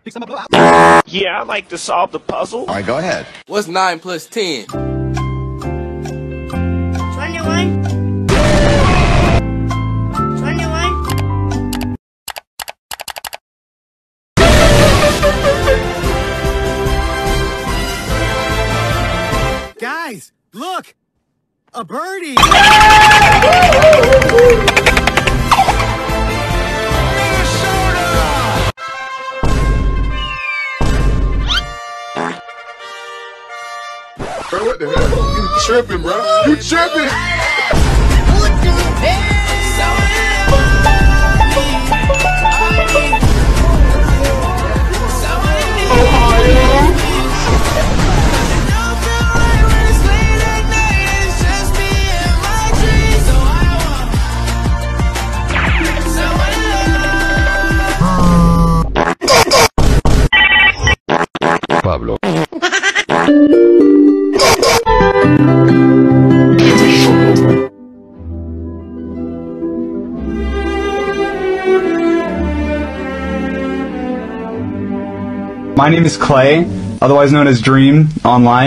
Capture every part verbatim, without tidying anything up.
Yeah, I'd like to solve the puzzle. All right, go ahead. What's nine plus ten? twenty-one. twenty-one. Guys, look! A birdie! Bro, what the hell? You tripping, bro? You tripping? Pablo. My name is Clay, otherwise known as Dream, online.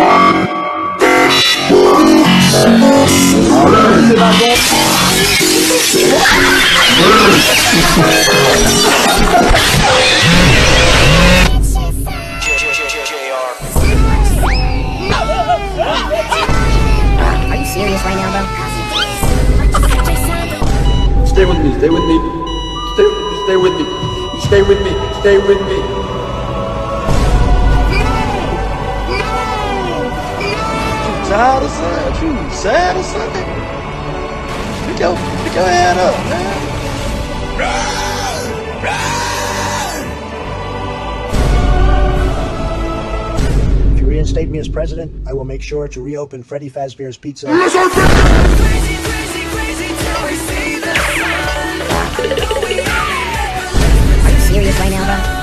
Are you serious right now, bro? Stay with me, stay with me. Stay, stay with me. Stay with me, stay with me. Tired or something? You sad or something? Pick your, pick your head up, man. If you reinstate me as president, I will make sure to reopen Freddy Fazbear's Pizza. Crazy, crazy, crazy, till we see the sun. Are you serious right now, bro?